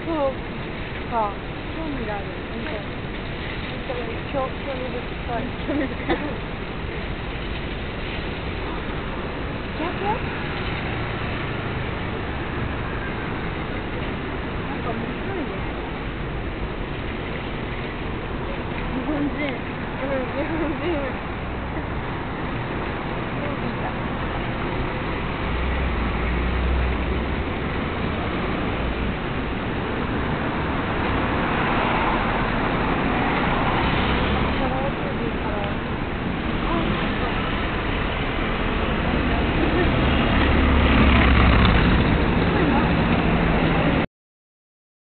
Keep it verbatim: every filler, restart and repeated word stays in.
そうか、興味がある。みたいな。興興味深い。興味深い。逆？なんか面白いね。日本人。うん、日本人。